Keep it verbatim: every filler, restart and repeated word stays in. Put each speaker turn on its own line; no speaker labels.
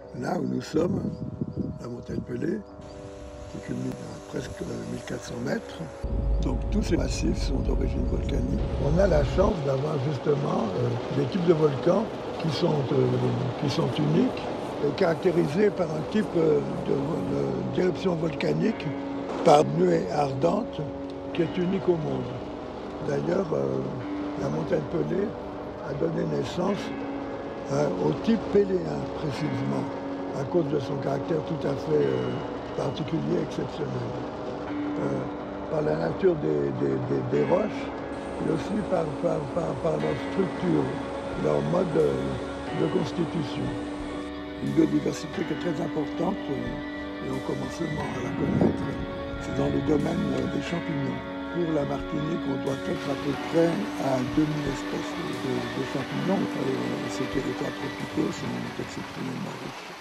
Là où nous sommes, la montagne Pelée, qui culmine à presque mille quatre cents mètres. Donc tous ces massifs sont d'origine volcanique. On a la chance d'avoir justement euh, des types de volcans qui sont, euh, qui sont uniques et caractérisés par un type euh, de, de, d'éruption volcanique par nuée ardente qui est unique au monde. D'ailleurs, euh, la montagne Pelée a donné naissance euh, au type péléen précisément, à cause de son caractère tout à fait euh, particulier, exceptionnel. Euh, par la nature des, des, des, des roches, mais aussi par, par, par, par leur structure, leur mode de, de constitution. Une biodiversité qui est très importante, euh, et on commence seulement à la connaître, c'est dans le domaine des champignons. Pour la Martinique, on doit être à peu près à deux mille espèces de, de champignons. Et ces territoires tropicaux sont exceptionnellement riches.